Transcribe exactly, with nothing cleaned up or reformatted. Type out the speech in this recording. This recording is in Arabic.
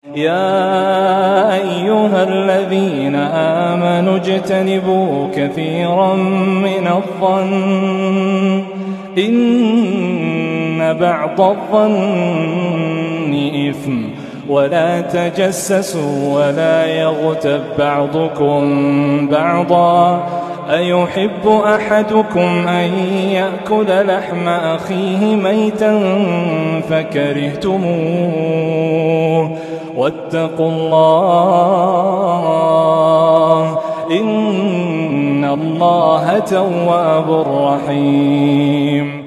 يا أيها الذين آمنوا اجتنبوا كثيرا من الظن إن بعض الظن إثم ولا تجسسوا ولا يغتب بعضكم بعضا أيحب أحدكم أن يأكل لحم أخيه ميتا فكرهتموه واتقوا الله إن الله تواب رحيم.